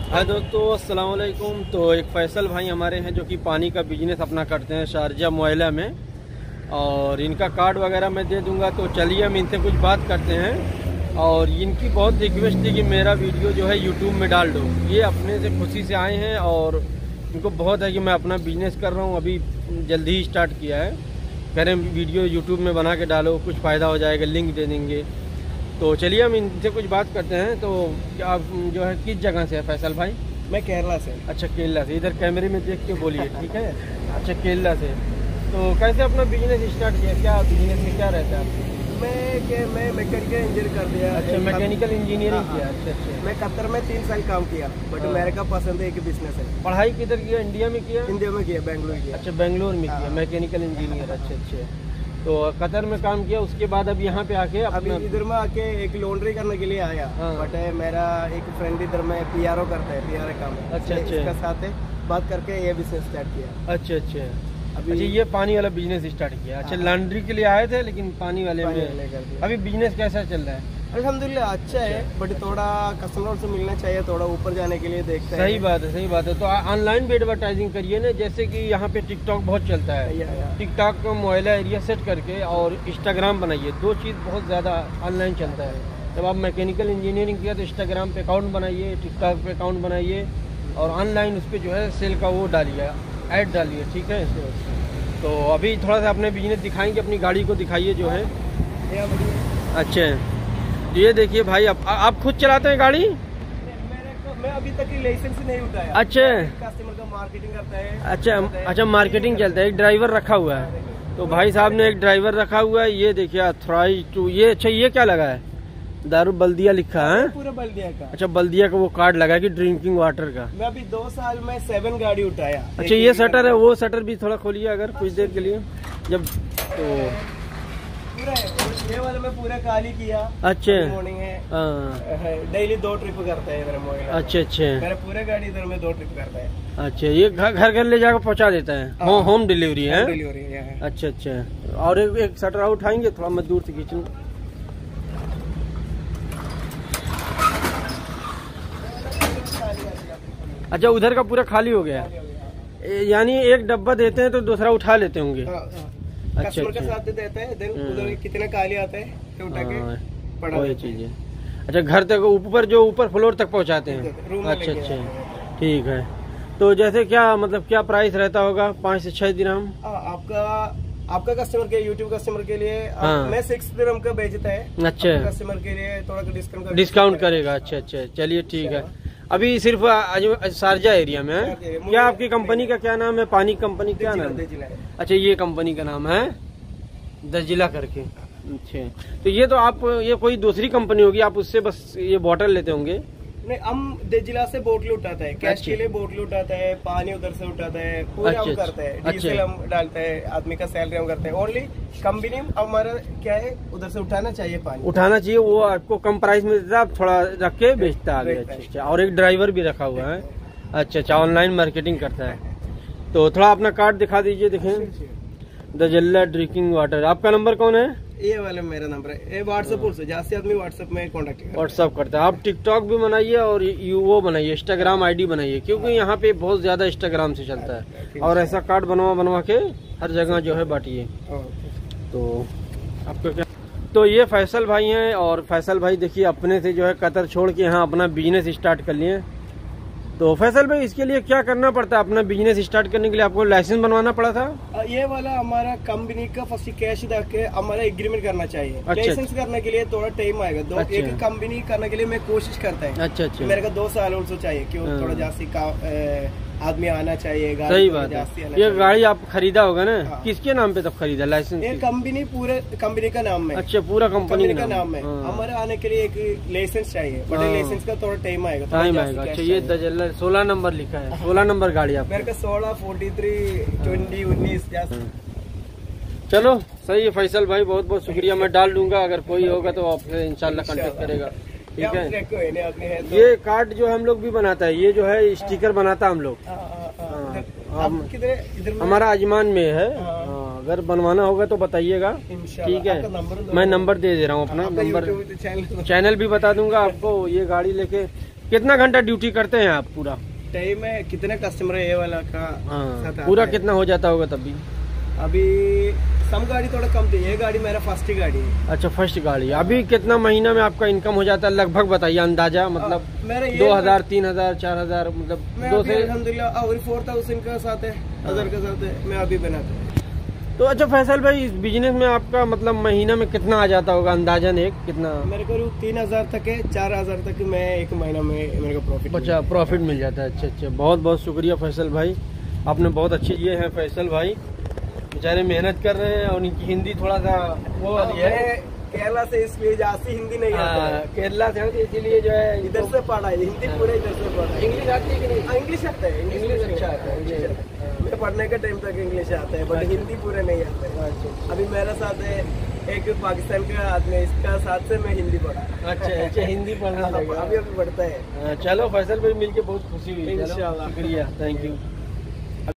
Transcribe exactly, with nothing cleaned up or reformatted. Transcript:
हाय दोस्तों, अस्सलाम वालेकुम। तो एक फैसल भाई हमारे हैं जो कि पानी का बिजनेस अपना करते हैं शारजा मुआला में, और इनका कार्ड वगैरह मैं दे दूंगा। तो चलिए हम इनसे कुछ बात करते हैं। और इनकी बहुत रिक्वेस्ट थी कि मेरा वीडियो जो है यूट्यूब में डाल दो। ये अपने से खुशी से आए हैं और इनको बहुत है कि मैं अपना बिजनेस कर रहा हूँ, अभी जल्दी ही स्टार्ट किया है। कह रहे हैं वीडियो यूट्यूब में बना के डालो, कुछ फ़ायदा हो जाएगा, लिंक दे देंगे। तो चलिए हम इनसे कुछ बात करते हैं। तो आप जो है किस जगह से है फैसल भाई? मैं केरला से। अच्छा, केरला से। इधर कैमरे में देख के बोलिए, ठीक है। अच्छा, केरला से। तो कैसे अपना बिजनेस स्टार्ट किया? क्या बिजनेस में क्या रहता है आपको? मैं के मैं मैकेनिकल इंजीनियर कर दिया। अच्छा, मैकेनिकल इंजीनियरिंग किया। अच्छा अच्छा। मैं कतर में तीन साल काम किया, बट मेरे का पसंद है एक बिजनेस है। पढ़ाई किधर किया? इंडिया में किया? इंडिया में किया, बेंगलुरु किया। अच्छा, बेंगलोर में किया मैकेनिकल इंजीनियर। अच्छा अच्छा। तो कतर में काम किया, उसके बाद अब यहाँ पे आके अभी इधर में आके एक लॉन्ड्री करने के लिए आया। हाँ। बट मेरा एक फ्रेंड इधर में पीआरओ करता है, पीआरओ काम। अच्छा अच्छा। इसका साथ है बात करके ये बिजनेस स्टार्ट किया। अच्छा अच्छा। अभी अच्छा, ये पानी वाला बिजनेस स्टार्ट किया। अच्छा, लॉन्ड्री के लिए आए थे लेकिन पानी वाले पानी में वाले कर दिया। अभी बिजनेस कैसा चल रहा है? अल्हम्दुलिल्लाह अच्छा है, बट थोड़ा कस्टमर से मिलना चाहिए, थोड़ा ऊपर जाने के लिए देखते हैं। सही बात है, सही बात है। तो ऑनलाइन भी एडवर्टाइजिंग करिए ना, जैसे कि यहाँ पे टिकटॉक बहुत चलता है। टिकटॉक का मोबाइला एरिया सेट करके और इंस्टाग्राम बनाइए, दो चीज़ बहुत ज़्यादा ऑनलाइन चलता है। जब आप मैकेनिकल इंजीनियरिंग किया तो इंस्टाग्राम पे अकाउंट बनाइए, टिकटॉक पे अकाउंट बनाइए और ऑनलाइन उस पर जो है सेल का वो डालिए, ऐड डालिए, ठीक है। तो अभी थोड़ा सा अपने बिजनेस दिखाएंगे, अपनी गाड़ी को दिखाइए जो है। अच्छा, ये देखिए भाई, आप आप खुद चलाते हैं गाड़ी? मेरे को मैं अभी तक लाइसेंस नहीं उठाया। अच्छा, कस्टमर का मार्केटिंग करता है। अच्छा अच्छा, मार्केटिंग चलता है। एक ड्राइवर रखा हुआ है, तो भाई साहब ने एक ड्राइवर रखा हुआ है। ये देखिए ऑथराइज टू, ये अच्छा, ये क्या लगा है? दारू बल्दिया लिखा है। पूरा बल्दिया का। अच्छा, बल्दिया का वो कार्ड लगा है कि ड्रिंकिंग वाटर का। मैं अभी दो साल में सेवन गाड़ी उठाया। अच्छा, ये शटर है, वो शटर भी थोड़ा खोलिए अगर कुछ देर के लिए। जब तो पूरा ये वाला मैं पूरा खाली किया। अच्छा, मॉर्निंग है, हाँ। डेली दो ट्रिप करता है मेरा मोबाइल। अच्छा अच्छा। मेरा पूरा गाड़ी इधर में दो ट्रिप करता है। अच्छा, ये घर घर घर ले जाकर पहुंचा देता है। हाँ। हो, होम डिलीवरी है। डिलीवरी है। अच्छा अच्छा। और एक, एक शटर और उठाएंगे, थोड़ा मैं दूर से खींच लूं। अच्छा, उधर का पूरा खाली हो गया, यानी एक डब्बा देते हैं तो दूसरा उठा लेते होंगे। अच्छा, कस्टमर के साथ देते हैं, देन उधर कितने खाली आते हैं तो उठा के पड़ा वही चीज है। अच्छा, घर तक ऊपर, जो ऊपर फ्लोर तक पहुंचाते हैं। अच्छा अच्छा, ठीक है। तो जैसे क्या मतलब क्या प्राइस रहता होगा? पाँच से छह दिरहम आपका आपका कस्टमर के यूट्यूब कस्टमर के लिए। हाँ। मैं सिक्स दिरहम का बेचता है। अच्छा, कस्टमर के लिए थोड़ा डिस्काउंट डिस्काउंट करेगा। अच्छा अच्छा, चलिए ठीक है। अभी सिर्फ शारजा एरिया में है। क्या आपकी कंपनी का क्या नाम है? पानी कंपनी क्या नाम है? अच्छा, ये कंपनी का नाम है दजिला करके। अच्छा, तो ये तो आप, ये कोई दूसरी कंपनी होगी, आप उससे बस ये बॉटल लेते होंगे? नहीं, हम दजिला से बोतल उठाता है, कैश के लिए बोतल उठाता है, पानी उधर से उठाता है, पूरा हम करता है। डीजल हम डालता है, आदमी का सैलरी हम करते हैं। ओनली कंपनी हमारा क्या है, उधर से उठाना चाहिए, पानी उठाना चाहिए। वो आपको कम प्राइस में देता है, आप थोड़ा रख के बेचता है। अच्छा अच्छा। और एक ड्राइवर भी रखा हुआ है। अच्छा अच्छा, ऑनलाइन मार्केटिंग करता है। तो थोड़ा अपना कार्ड दिखा दीजिए, देखें। दजिला ड्रिंकिंग वाटर। आपका नंबर कौन है? ये वाला मेरा नंबर है। ये व्हाट्सएप से जास्ती आदमी व्हाट्सएप में कांटेक्ट करता है। व्हाट्सएप करता है। आप टिकटॉक भी बनाइए और यू वो बनाइए, इंस्टाग्राम आईडी बनाइए, क्योंकि यहाँ पे बहुत ज्यादा इंस्टाग्राम से चलता है। और ऐसा कार्ड बनवा बनवा के हर जगह जो है बांटिए। तो आपको क्या, तो ये फैसल भाई हैं। और फैसल भाई देखिए अपने से जो है कतर छोड़ के यहाँ अपना बिजनेस स्टार्ट कर लिए। तो फैसल भाई, इसके लिए क्या करना पड़ता है? अपना बिजनेस स्टार्ट करने के लिए आपको लाइसेंस बनवाना पड़ा था? ये वाला हमारा कंपनी का फर्स्ट कैश देके हमारा एग्रीमेंट करना चाहिए। अच्छा, लाइसेंस करने के लिए थोड़ा टाइम आएगा। दो अच्छा। एक कंपनी करने के लिए मैं कोशिश करता है। अच्छा अच्छा। मेरे को दो साल और चाहिए, क्यों थोड़ा जास्ती का आदमी आना चाहिए। सही बात है। ये गाड़ी आप खरीदा होगा ना? हाँ। किसके नाम पे तब खरीदा लाइसेंस? ये कंपनी पूरे कंपनी का नाम है। अच्छा, पूरा कंपनी का नाम है। हमारे आने के लिए एक लाइसेंस चाहिए, बट लाइसेंस का थोड़ा टाइम आएगा। टाइम आएगा। अच्छा, ये दजिला सोलह नंबर लिखा है। सोलह नंबर गाड़ी आप? मेरे का सोलह फोर्टी थ्री ट्वेंटी उन्नीस। चलो सही है फैसल भाई, बहुत बहुत शुक्रिया। मैं डाल दूंगा, अगर कोई होगा तो आपसे इंशाल्लाह कांटेक्ट करेगा, ठीक है। ये कार्ड जो हम लोग भी बनाता है, ये जो है स्टिकर बनाता हम लोग। हमारा अजमान में है। अगर बनवाना होगा तो बताइएगा, ठीक है। मैं नंबर दे दे रहा हूँ अपना नंबर, चैनल भी बता दूंगा आपको। ये गाड़ी लेके कितना घंटा ड्यूटी करते हैं आप पूरा? टाइम में कितने कस्टमर है ये वाला का? हाँ, पूरा कितना हो जाता होगा तभी? अभी सम गाड़ी थोड़ा कम थी, ये गाड़ी मेरा फर्स्ट ही गाड़ी है। अच्छा, फर्स्ट गाड़ी। अभी कितना महीना में आपका इनकम हो जाता है लगभग बताइए, अंदाजा? मतलब दो हजार तीन हजार चार हजार मतलब दो से अल्हम्दुलिल्लाह और फोर थाउजेंड का साथ है, हजार का साथ है मैं अभी बनाता हूँ। तो अच्छा फैसल भाई, इस बिजनेस में आपका मतलब महीना में कितना आ जाता होगा अंदाजन? एक कितना? मेरे को तीन हजार तक है, चार हजार तक मैं एक महीना में मेरे को प्रॉफिट। अच्छा, प्रॉफिट मिल जाता है। अच्छा अच्छा, बहुत बहुत शुक्रिया फैसल भाई, आपने बहुत अच्छी ये है। फैसल भाई बेचारे मेहनत कर रहे हैं और इनकी हिंदी थोड़ा सा वो वाली है, केरला से इसलिए जाती हिंदी नहीं आता है। केरला से इसीलिए जो है इधर से पढ़ा है, हिंदी पूरे इधर से पढ़ा है। इंग्लिश आती है कि नहीं? इंग्लिश आता है, इंग्लिश अच्छा आता है। मैं पढ़ने के टाइम तक इंग्लिश आता है, बट हिंदी पूरे नहीं आता है। अभी मेरे साथ है एक पाकिस्तान का आदमी, इसका साथ से मैं हिंदी पढ़ा। अच्छा अच्छा, हिंदी पढ़ना अभी अभी पढ़ता है। चलो फैसल भाई, मिलके बहुत खुशी हुई। इंशाल्लाह, शुक्रिया, थैंक यू।